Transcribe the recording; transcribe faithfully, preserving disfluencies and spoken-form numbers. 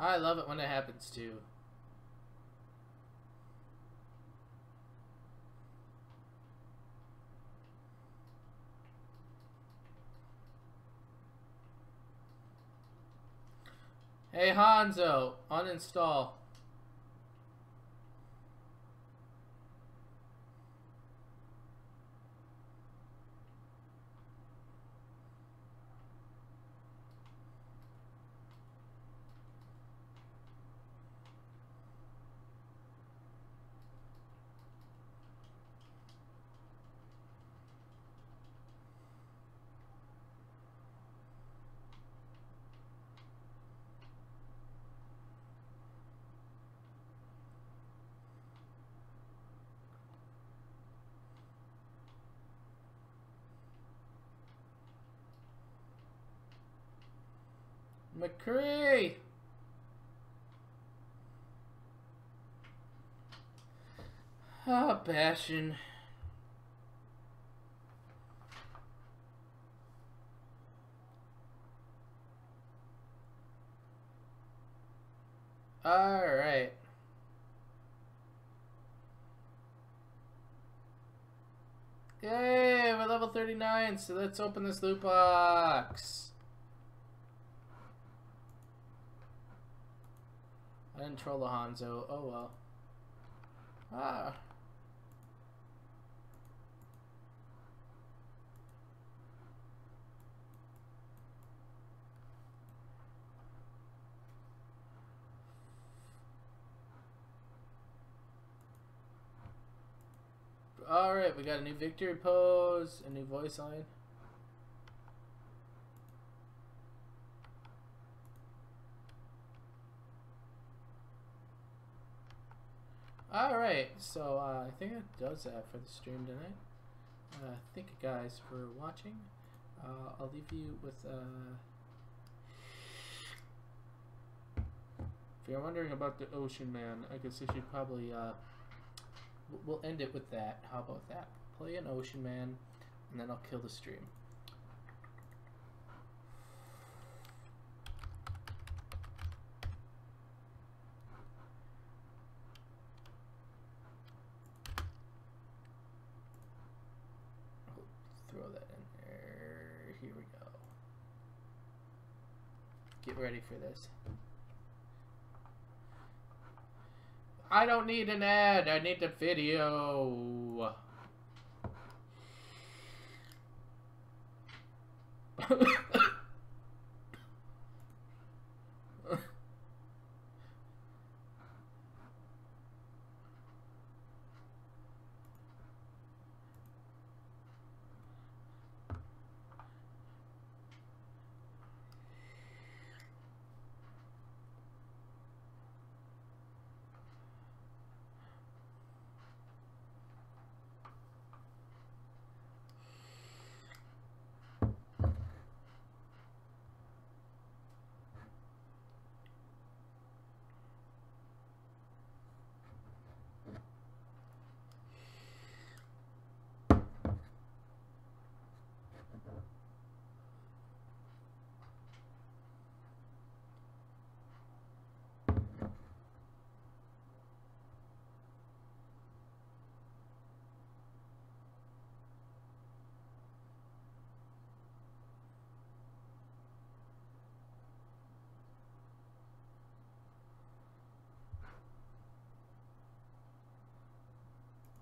I love it when it happens too. Hey Hanzo, uninstall. McCree! Ah, oh, Bastion. Alright. Yay, we're level thirty-nine, so let's open this loot box. I didn't troll the Hanzo. Oh well. Ah. Alright, we got a new victory pose, a new voice line. Alright, so uh, I think it does that for the stream tonight. Uh, thank you guys for watching. Uh, I'll leave you with... Uh, if you're wondering about the Ocean Man, I guess I should probably... Uh, we'll end it with that. How about that? Play an Ocean Man, and then I'll kill the stream. Throw that in there. Here we go. Get ready for this. I don't need an ad. I need the video.